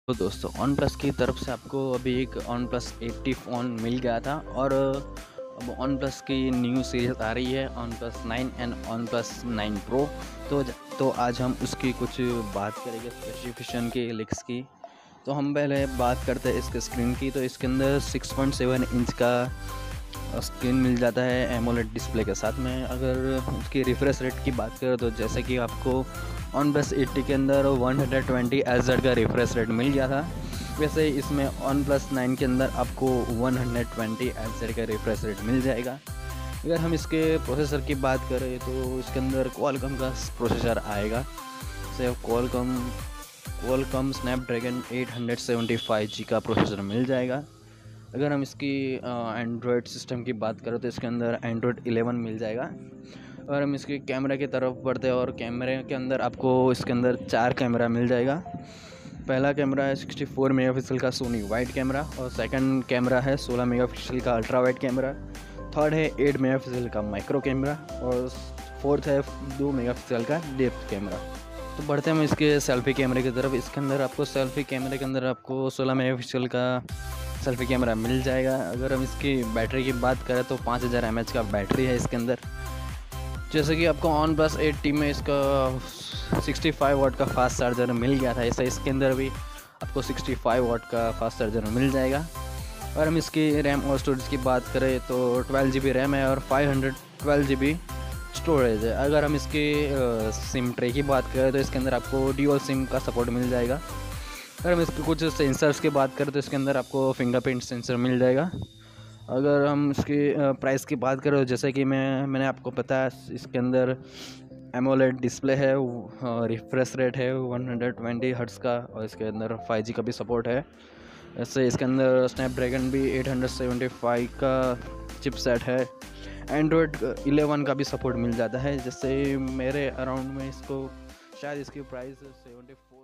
तो दोस्तों one plus की तरफ से आपको अभी एक वन प्लस 80 फ़ोन मिल गया था और अब वन प्लस की न्यू सीरीज आ रही है OnePlus 9 and OnePlus 9 pro. तो आज हम उसकी कुछ बात करेंगे स्पेसिफिकेशन की, लिक्स की। तो हम पहले बात करते हैं इसके स्क्रीन की। तो इसके अंदर 6.7 इंच का स्क्रीन मिल जाता है एमोलेड डिस्प्ले के साथ में। अगर उसकी रिफ्रेश रेट की बात करें तो जैसे कि आपको वन प्लस 80 के अंदर 120 Hz का रिफ्रेश रेट मिल गया था, वैसे इसमें वन प्लस 9 के अंदर आपको 120 Hz का रिफ्रेश रेट मिल जाएगा। अगर हम इसके प्रोसेसर की बात करें तो इसके अंदर क्वालकॉम का प्रोसेसर आएगा। से क्वालकॉम स्नैपड्रैगन 875G का प्रोसेसर मिल जाएगा। अगर हम इसकी एंड्रॉयड सिस्टम की बात करें तो इसके अंदर एंड्रॉयड 11 मिल जाएगा। और हम इसके कैमरे की तरफ बढ़ते हैं और कैमरे के अंदर आपको इसके अंदर 4 कैमरा मिल जाएगा। पहला कैमरा है 64 मेगापिक्सल का सोनी वाइड कैमरा, और सेकंड कैमरा है 16 मेगापिक्सल का अल्ट्रा वाइड कैमरा। थर्ड है 8 मेगापिक्सल का माइक्रो कैमरा, और फोर्थ है 2 मेगापिक्सल का डेप्थ कैमरा। तो बढ़ते हैं हम इसके सेल्फी कैमरे की तरफ। इसके अंदर आपको सेल्फी कैमरे के अंदर आपको 16 मेगापिक्सल का सेल्फी कैमरा मिल जाएगा। अगर हम इसकी बैटरी की बात करें तो 5000 mAh का बैटरी है इसके अंदर। जैसे कि आपको वन प्लस 80 में इसका 65 वाट का फास्ट चार्जर मिल गया था, ऐसा इसके अंदर भी आपको 65 वाट का फास्ट चार्जर मिल जाएगा। और हम इसकी रैम और स्टोरेज की बात करें तो 12 GB रैम है और 512 GB स्टोरेज है। अगर हम इसकी सिम ट्रे की बात करें तो इसके अंदर आपको ड्यूअल सिम का सपोर्ट मिल जाएगा। अगर हम इसके कुछ सेंसर्स की बात करें तो इसके अंदर आपको फिंगरप्रिंट सेंसर मिल जाएगा। अगर हम इसकी प्राइस की बात करें तो जैसे कि मैंने आपको बताया, इसके अंदर एमोलेड डिस्प्ले है, रिफ्रेश रेट है 120 हर्ट्ज़ का, और इसके अंदर 5G का भी सपोर्ट है। ऐसे इसके अंदर स्नैपड्रैगन भी 875 का चिपसेट है। एंड्रॉयड 11 का भी सपोर्ट मिल जाता है। जैसे मेरे अराउंड में इसको शायद इसकी प्राइस 74